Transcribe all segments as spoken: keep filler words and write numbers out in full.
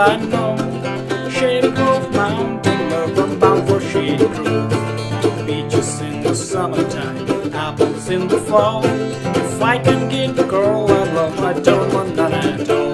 I know. Shady Grove Mountain Love, I'm bound for Shady Grove. Beaches in the summertime, apples in the fall. If I can get the girl I love, I don't want none at all.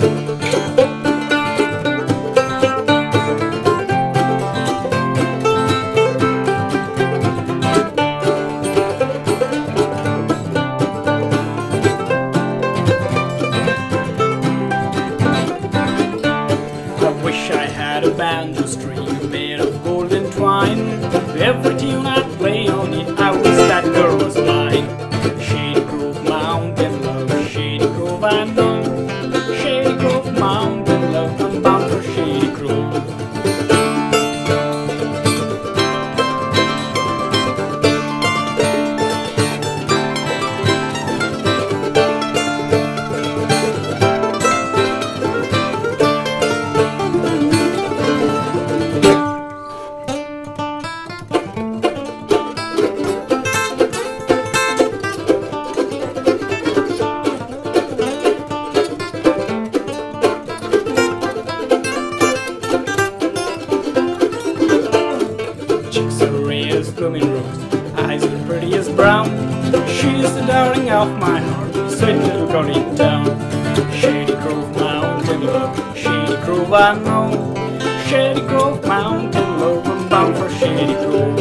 Banjo string made of golden twine. Every tune I play on it, I wish that girl was mine. Shady Grove Mountain Love, Shady Grove I know. Shady Grove Mountain Love, I'm bound for Shady Grove. Blooming rose, eyes are pretty as brown. She's the darling of my heart, sweet little girlie down. Shady Grove Mountain Love, Shady Grove I know. Shady Grove Mountain Love, I'm bound for Shady Grove.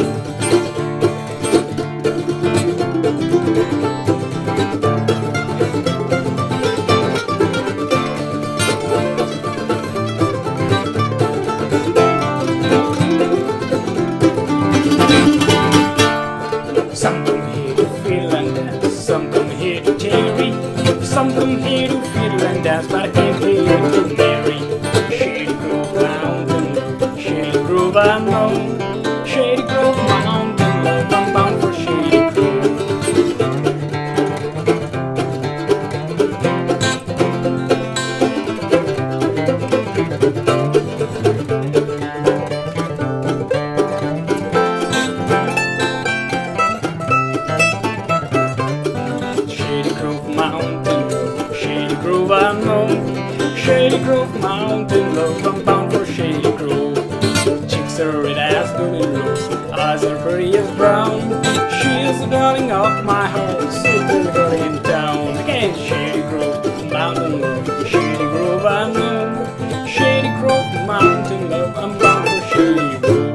Some come here to feel and dance, some come here to tarry. Some come here to feel and dance, but I came here to marry. Shady Grove Mountain Love, Shady Grove I know. Shady Grove Mountain Love, I'm bound for Shady Grove. Shady Grove I know. Shady Grove Mountain Love, I'm bound for Shady Grove. Cheeks are red as golden rose, eyes are pretty as brown. She is the darling of my heart, sweet little girl in town. Again, Shady Grove Mountain Love, Shady Grove I know. Shady Grove Mountain Love, I'm bound for Shady Grove.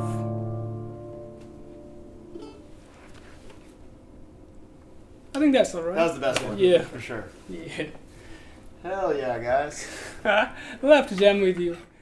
I think that's alright. That was the best one. Yeah. For sure. Yeah. Hell yeah, guys. We'll have to jam with you.